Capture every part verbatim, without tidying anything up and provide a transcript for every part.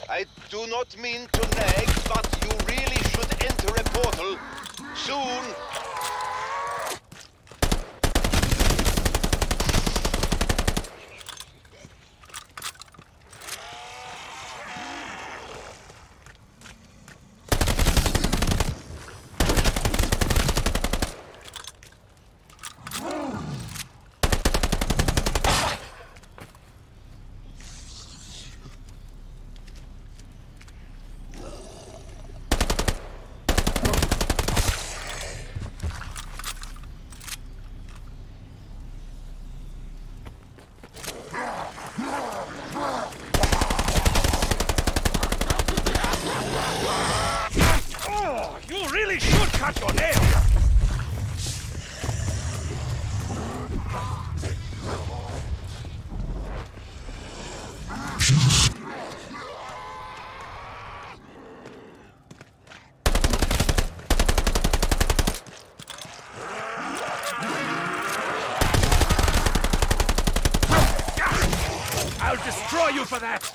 I do not mean to nag, but you really should enter a portal soon. Cut your nails! I'll destroy you for that!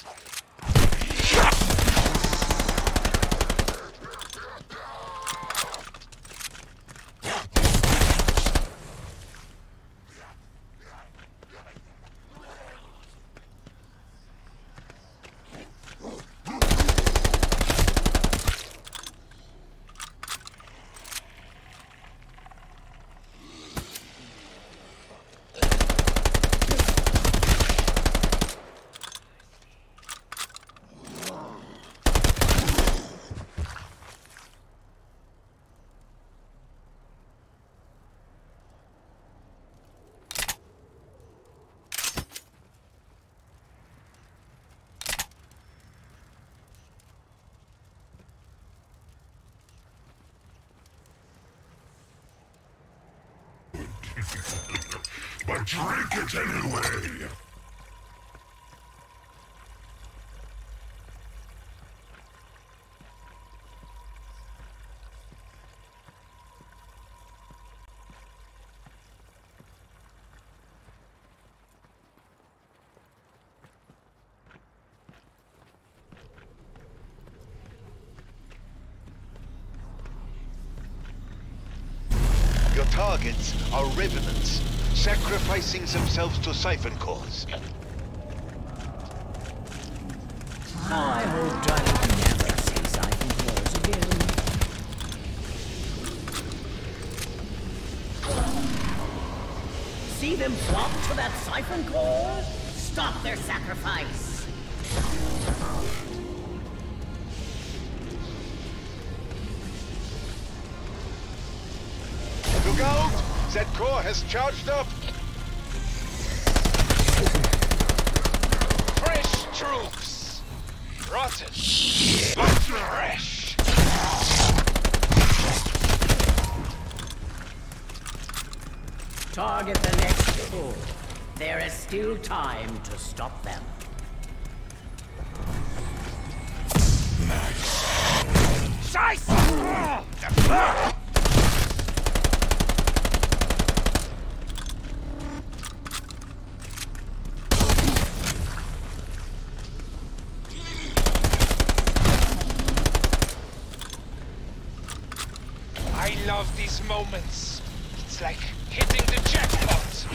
But drink it anyway! Your targets are revenants, sacrificing themselves to siphon cores. I hoped I would never see siphon cores again. See them flop to that siphon core? Stop their sacrifice! Look out! That core has charged up! Fresh troops! Rotten, but fresh! Target the next core. There is still time to stop them. Scheiße! I love these moments. It's like hitting the jackpot.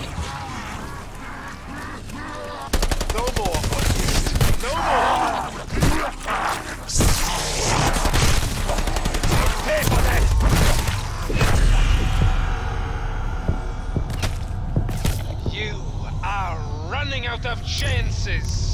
No more, Buddhist. No more! Pay for that! You are running out of chances.